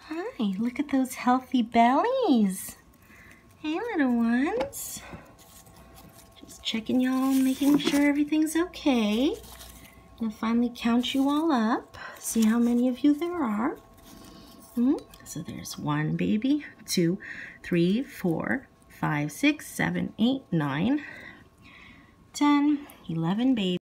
Hi, look at those healthy bellies. Hey, little ones. Just checking y'all, making sure everything's okay. I'm gonna finally count you all up, see how many of you there are. So there's 1 baby, 2, 3, 4, 5, 6, 7, 8, 9, 10, 11 babies.